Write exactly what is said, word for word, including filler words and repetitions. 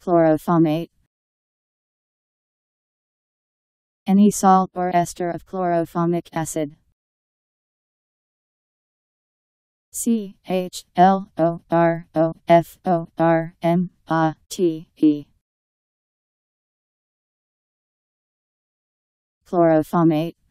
Chloroformate. Any salt or ester of chloroformic acid. C H L O R O F O R M A T E. Chloroformate.